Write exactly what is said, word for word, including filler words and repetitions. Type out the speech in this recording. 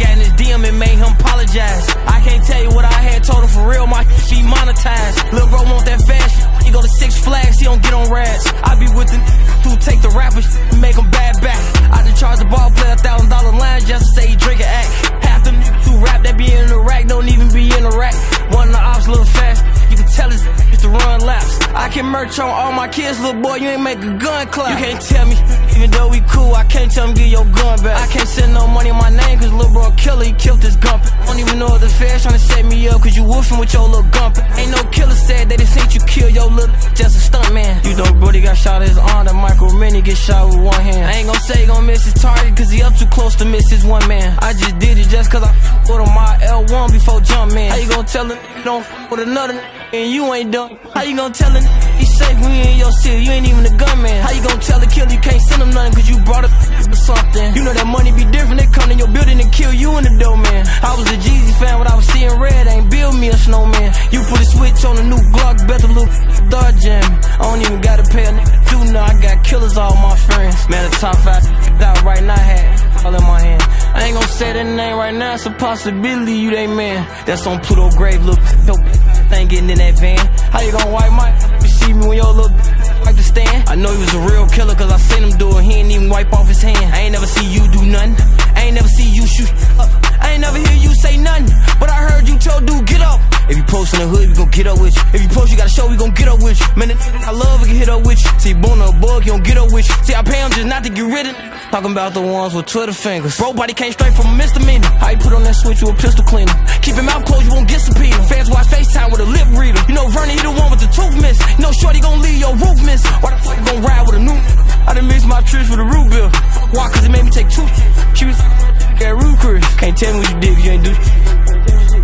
got in his D M and made him apologize. I can't tell you what I had told him for real, my she monetized. Lil' bro want that fast, he go to Six Flags, he don't get on rats. I be with the who take the rappers and make them bad back. I just charge the ball player a thousand dollar line just to say he drink an act. Half them who rap that be in the rack don't even be in the rack. One of the ops a little fast, you can tell it's just to run laps. I can merch on all my kids, little boy, you ain't make a gun clap. You can't tell me, even though we cool, I can't tell him get your gun back. I can't send no money on my name cause little bro a killer, he killed this gump. Don't even know if the feds tryna set me up cause you woofing with your little gump. Ain't no killer said they just seen you kill your little just a stunt man. You know Brody got shot at his arm, that Michael Rennie get shot with one hand. I ain't gon' say he gon' miss his target cause he up too close to miss his one man. I just did it just cause I put on my L one before jump man. How you gon' tell him don't f with another and you ain't done? How you gon' tell him he's safe when you in your city, you ain't even a gunman? How you gon' tell the killer you can't send him nothing cause you brought up or something? You know that money be different, they come in your building and kill you in the door, man. I was a Jeezy fan when I was seeing red, ain't build me a snowman. You put a switch on a new Glock, better look dog jam. I don't even gotta pay a nigga do nothing, I got killers all my friends. Man, the top five out right now had all in my hand. I ain't gon' say that name right now, it's a possibility you they man. That's on Pluto grave, look, yo, ain't getting in that van. How you gon' wipe my, you see me when your little wipe the stand? I know he was a real killer cause I seen him do it, he ain't even wipe off his hand. I ain't never see you do nothing, I ain't never see you shoot up. I ain't never hear you say nothing, but I heard you tell dude get up. If you post in the hood, we gon' get up with you. If you post, you gotta show we gon' get up with you. Man, the I love, we can hit up with you. See, born a bug, you gon' get up with you. See, I pay him just not to get rid of it. Talking about the ones with Twitter fingers. Bro, body came straight from a misdemeanor. How you put on that switch with a pistol cleaner? Keep your mouth closed, you won't get subpoena. Fans watch FaceTime with a lip reader. You know Vernon, he the one with the tooth miss. You know Shorty gon' leave your roof miss. Why the fuck you gon' ride with a new? I done mixed my trips with a root bill. Why? Cause it made me take two. She was at Root Chris. Can't tell me what you did cause you ain't do.